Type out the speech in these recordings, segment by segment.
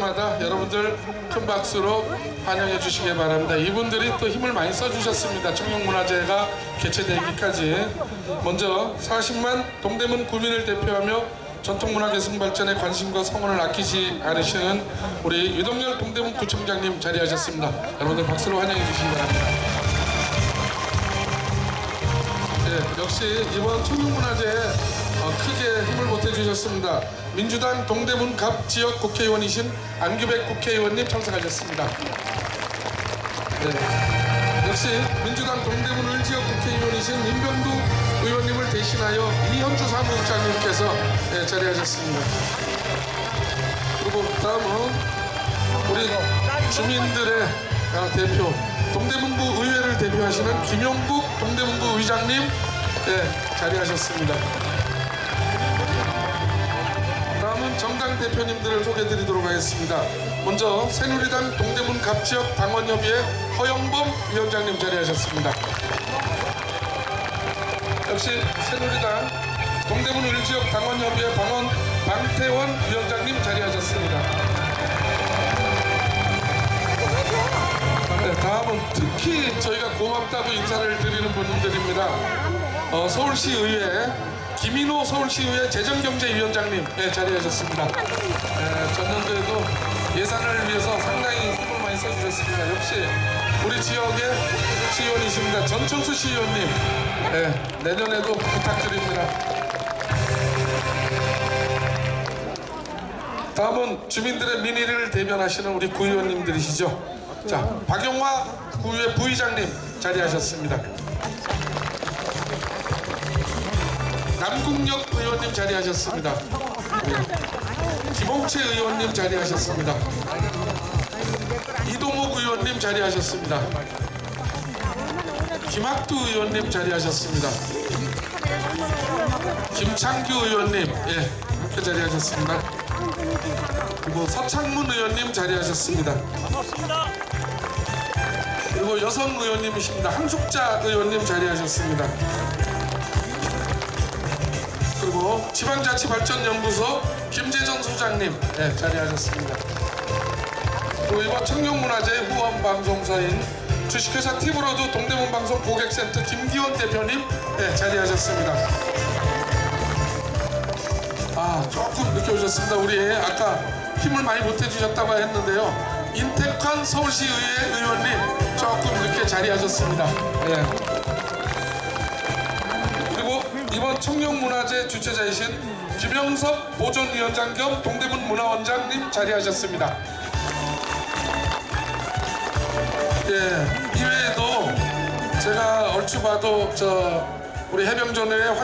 때마다 여러분들 큰 박수로 환영해 주시기 바랍니다. 이분들이 또 힘을 많이 써주셨습니다. 청룡문화제가 개최되기까지. 먼저 40만 동대문 구민을 대표하며 전통문화계승 발전에 관심과 성원을 아끼지 않으시는 우리 유동열 동대문 구청장님 자리하셨습니다. 여러분들 박수로 환영해 주시기 바랍니다. 네, 역시 이번 청룡문화제에 크게 힘을 보태주셨습니다. 민주당 동대문 갑 지역 국회의원이신 안규백 국회의원님 참석하셨습니다. 네. 역시 민주당 동대문 을지역 국회의원이신 민병두 의원님을 대신하여 이현주 사무국장님께서 네, 자리하셨습니다. 그리고 다음은 우리 주민들의 대표 동대문구 의회를 대표하시는 김용국 동대문구 의장님 네, 자리하셨습니다. 다음은 정당 대표님들을 소개해드리도록 하겠습니다. 먼저 새누리당 동대문 갑지역 당원협의회 허영범 위원장님 자리하셨습니다. 역시 새누리당 동대문 을지역 당원협의회 방태원 위원장님 자리하셨습니다. 네, 다음은 특히 저희가 고맙다고 인사를 드리는 분들입니다. 서울시의회 김인호 서울시의회 재정경제위원장님 네, 자리하셨습니다. 전년도에도 예산을 위해서 상당히 힘을 많이 써주셨습니다. 역시 우리 지역의 시의원이십니다. 전철수 시의원님 네, 내년에도 부탁드립니다. 다음은 주민들의 민의를 대변하시는 우리 구의원님들이시죠. 자, 박용화 구의회 부의장님 자리하셨습니다. 남궁역 의원님 자리하셨습니다. 김홍채 의원님 자리하셨습니다. 이동욱 의원님 자리하셨습니다. 김학두 의원님 자리하셨습니다. 김창규 의원님 예, 함께 자리하셨습니다. 그리고 서창문 의원님 자리하셨습니다. 그리고 여성 의원님이십니다. 한숙자 의원님 자리하셨습니다. 그리고 지방자치발전연구소 김재정 소장님 네, 자리하셨습니다. 그리고 이번 청룡문화제 후원방송사인 주식회사 티브로드 동대문방송 고객센터 김기원 대표님 네, 자리하셨습니다. 조금 늦게 오셨습니다. 우리 아까 힘을 많이 보태주셨다고 했는데요. 인택환 서울시의회 의원님 조금 늦게 자리하셨습니다. 네. 그리고 이번 청룡문화제 주최자이신 김영섭 보존위원장 겸 동대문 문화원장님 자리하셨습니다. 예, 이외에도 제가 얼추 봐도 우리 해병전의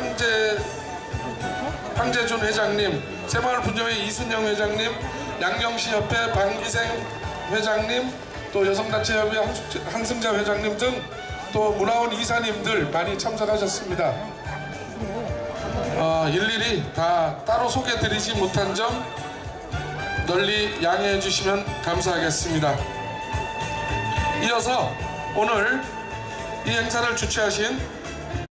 황재준 회장님, 새마을분녀회 이순영 회장님, 양경시협회 방기생 회장님, 또 여성단체협의 한승자 회장님 등 또 문화원 이사님들 많이 참석하셨습니다. 일일이 다 따로 소개드리지 못한 점 널리 양해해 주시면 감사하겠습니다. 이어서 오늘 이 행사를 주최하신